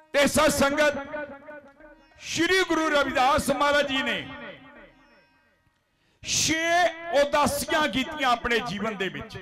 ते सत संगत श्री गुरु रविदास महाराज जी ने 6 उदासियां कीतियां अपने जीवन दे विच।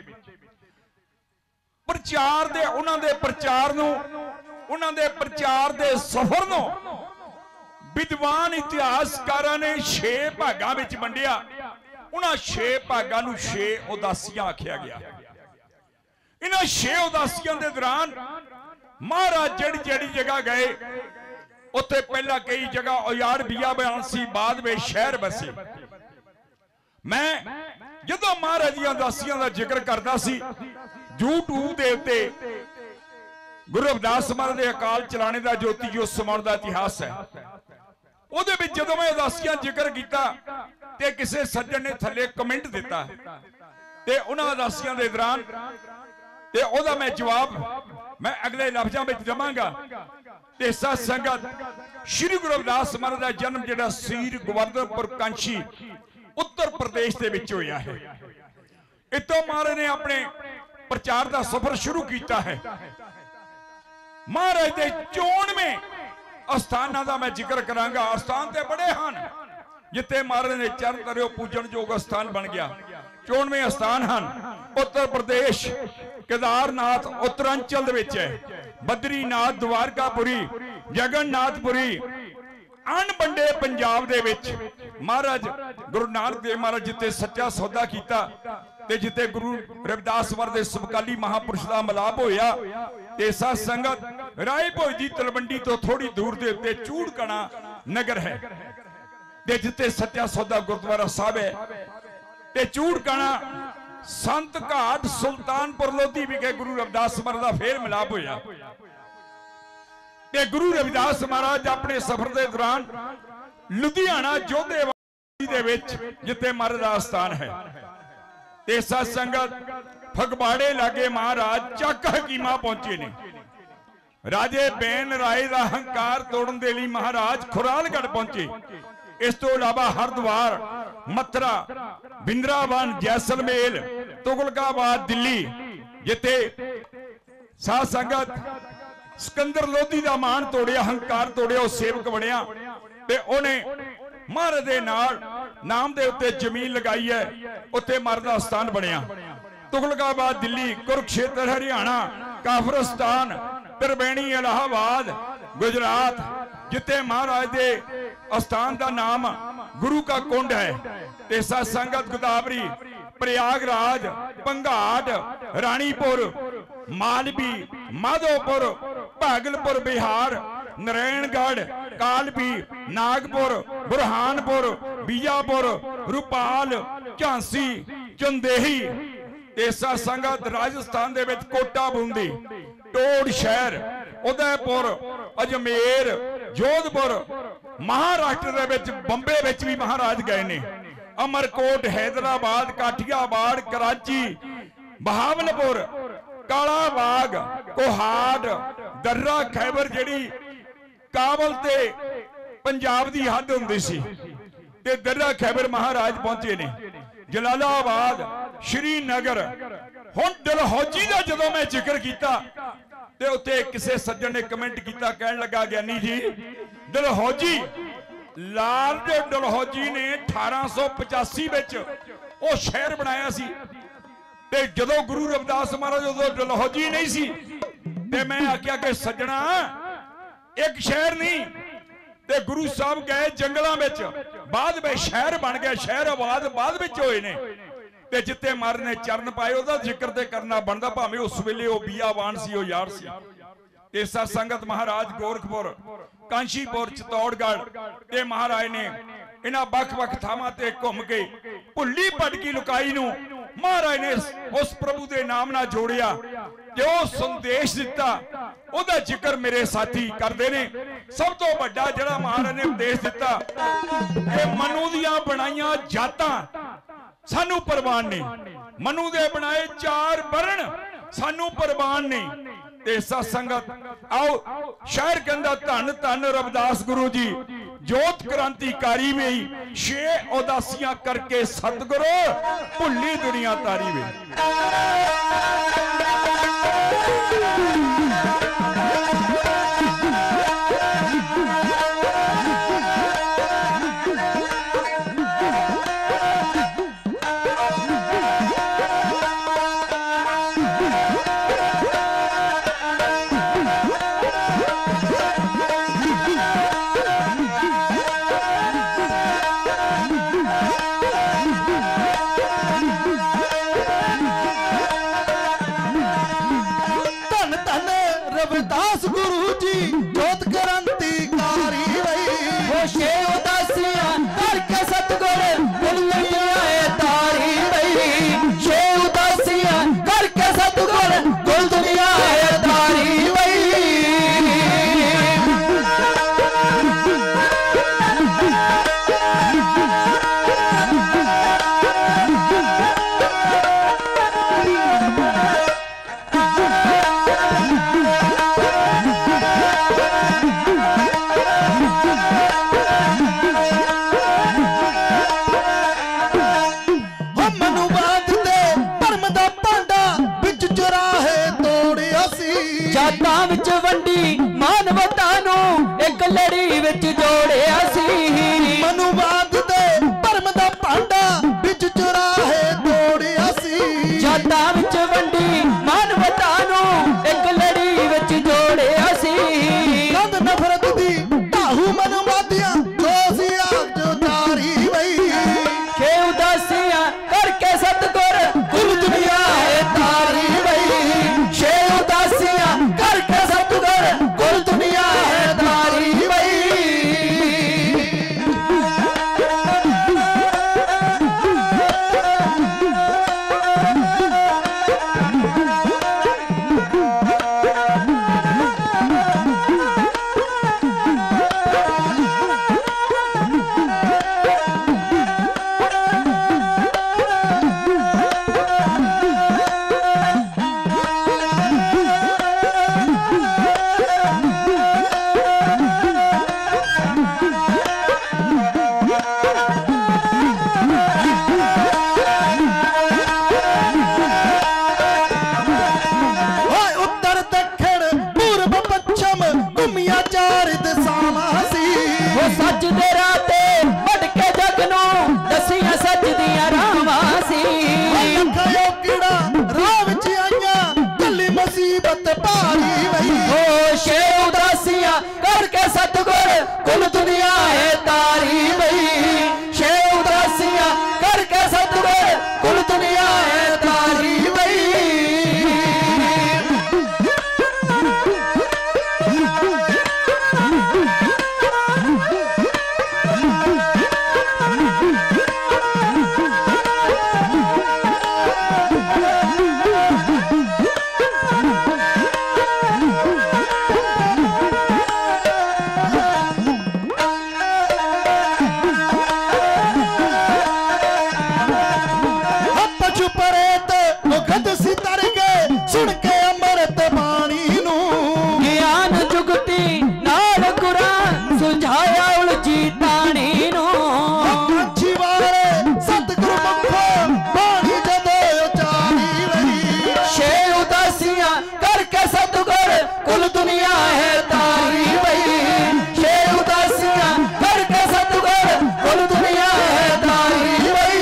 प्रचार दे उन्हां दे प्रचार नूं, उन्हां दे प्रचार दे सफर नूं विद्वान इतिहासकारां ने 6 भागां विच वंडिया। उन्हां 6 भागां नूं 6 उदासियां आख्या गया। इन्हां 6 उदासियां दे दौरान महाराज जड़ी जड़ी जगह गए, उत्थे पहला कई जगह उजाड़ बियाबान सी, बाद में शहर बसे। मैं जदों महाराज दी उदासियां दा जिक्र करदा सी, यूट्यूब दे उत्ते गुरु रविदास महाराज दे अकाल चलाने दा ज्योति जो समाउण दा इतिहास है, ਉਹਦੇ ਵਿੱਚ ਜਦੋਂ मैं उदासियां जिक्र किया ते किसी सज्जन ने थले कमेंट दिता ते उन्हां उदासियां दे दौरान ते ओहदा मैं जवाब मैं अगले लफ्जां में देवांगा। ते सत संगत श्री गुरु रविदास महाराज का जन्म जिहड़ा सीर गोवर्धनपुर कांशी उत्तर प्रदेश दे विच होया है। इतों महाराज ने अपने प्रचार का सफर शुरू किया है। महाराज के 94 अस्थानां दा मैं जिक्र करांगा। अस्थान ते बड़े हैं जिथे महाराज ने चरण धरे पूजन योग अस्थान बन गया। 94 अस्थान हैं। उत्तर प्रदेश केदारनाथ उत्तरांचल दे विच है, बद्रीनाथ, द्वारकापुरी, जगन्नाथपुरी, अणबंडे पंजाब दे विच महाराज गुरु नानक देव महाराज जिते सच्चा सौदा किया ते जिते गुरु रविदास महाराज दे समकाली महापुरुष का मिलाप होया। ते सत संगत राय भोज दी तलवंडी तो थोड़ी दूर दे उत्ते चूड़कणा नगर है ते जिते सच्चा सौदा गुरुद्वारा साहब है। ते चूड़कणा संत घाट सुल्तानपुर लोधी विखे गुरु रविदास महाराज का फिर मिलाप होया। ते गुरु रविदास महाराज अपने सफर के दौरान लुधियाना जोधेवाली दे विच जिथे महाराज का स्थान है। ते सत संगत फगवाड़े लागे महाराज चक हकीमा पहुंचे ने। राजे बैन राय का हंकार तोड़न दे लई महाराज खुरालगढ़ पहुंचे। इस तो इलावा हरिद्वार, मथुरा, बिंद्रावन, जैसलमेर, तुगलकाबाद, दिल्ली जिथे साध संगत सिकंदर लोधी का मान तोड़िया, हंकार तोड़िया, सेवक बनिया ते उन्हें महाराज दे नाल नाम दे उत्ते जमीन लगाई है। उत्थे महाराज दा स्थान बनिया। तुगलकाबाद दिल्ली, कुरुक्षेत्र हरियाणा, काफरस्तान, त्रिवेणी इलाहाबाद गुजरात जिथे महाराज दे स्थान का नाम गुरु का कुंड है। ते सत संगत गोदावरी, प्रयागराज, पंघाट, रानीपुर, मालवी, माधोपुर, भागलपुर बिहार, नारायणगढ़, कालपी, नागपुर, बुरहानपुर, बीजापुर, रूपाल, झांसी, चंदेही। सत संगत राजस्थान दे विच कोटा बूंदी, टोड़ शहर, उदयपुर, अजमेर, जोधपुर, महाराष्ट्र दे विच बंबे विच भी महाराज गए ने। अमरकोट, हैदराबाद, काठियावाड़, कराची, बहावलपुर, कालाबाग, कोहाट, दर्रा खैबर जिहड़ी काबल ते पंजाब दी हद हुंदी सी ते दर्रा खैबर महाराज पहुंचे ने। जलालाबाद, श्रीनगर। हुण डलहौजी दा जदों मैं जिक्र किया ते उत्ते किसी सज्जन ने कमेंट किया, कहण लगा ज्ञानी जी डलहौजी लॉर्ड डलहौजी ने 1885 विच वो शहर बनाया सी ते जदों गुरु रविदास महाराज उदों डलहौजी नहीं सी ते मैं आख्या कि सज्जणा एक शहर नहीं ते गुरु साहब गए जंगलों में, बाद में शहर बन गया, शहर आबाद बाद में होए ने ते जिथे महाराज ने चरण पाए उहदा जिक्र ते करना बनदा, भावें उस वेले वो बियावान सी, वो यार सी। ते सत संगत महाराज गोरखपुर, कांशीपुर, चित्तौड़गढ़ ते महाराज ने इन्हां वख-वख थावां ते घुम के भुल्ली भटकी लुकाई नूं महाराज ने उस प्रभु के नाम नाल जोड़िया जो संदेश दिता, उहदा जिक्र मेरे साथी करते ने। सब तो बड़ा जिहड़ा महाराज ने उपदेश दिता कि मनु दियां बनाईयां जातां सानू परवान नहीं, मनु दे बनाए 4 वर्ण सानू परवान नहीं। ते सत संगत आओ शहर के अंदर धन धन रविदास गुरु जी जोत क्रांतिकारी में 6 उदासियां करके सतगुरु भुल्ली दुनिया तारी में। जी जोत क्रांतिकारी वही वो छे उदासियां करके सतगुर कुल दुनिया तारी वही छे उदासियां करके सतगुर कुल दुनिया तारी वही जातां विच वंडी मानवता नूं एक लड़ी विच जोड़िया सी मनुवाद दे भरम दा भांडा विच चुराहे तोड़िया सी जातां विच वंडी मानवता नूं एक लड़ी विच जोड़िया सी कंध नफरत दी ढाहू मनवादियां जोसिया जो तारी वही छे उदासियां करके सतगुर कुल दुनिया है तारी वही छे उदासियां करके सतगुर कुल दुनिया है तारी वही सच दे राते भटके जग नूं दसियां सच दियां रावां सी कीड़ा राह विच आईयां गली मुसीबत भारी वही ओ छे उदासियां करके सतगुर कुल दुनिया है तारी वही छे उदासियां करके सतगुर कुल दुनिया है तारी वही सुन के अमृत बाणी नूं ज्ञान जुगती नाल कुरान सुझाया उलझी ताणी नूं जीवारे सतगुरु मुखो बाणी जदों उचारी वही छे उदासियां करके सतगुर कुल दुनिया है तारी वही छे उदासियां करके सतगुर कुल दुनिया है तारी वही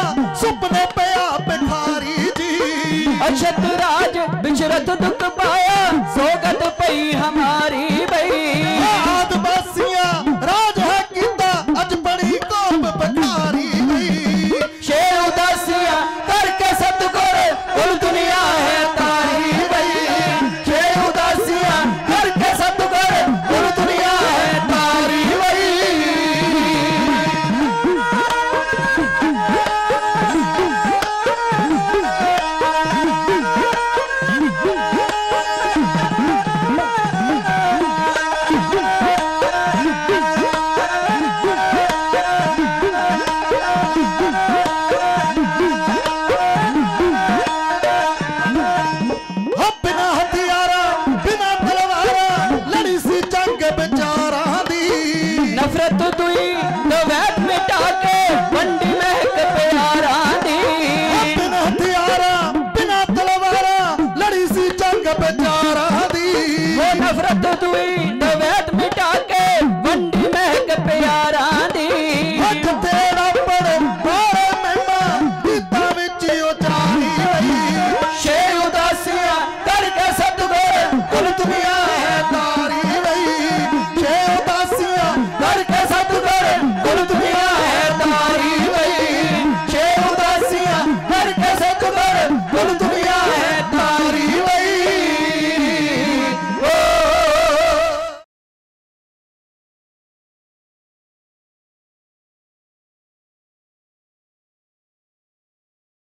अक्षत राज बिचरत दुख पाया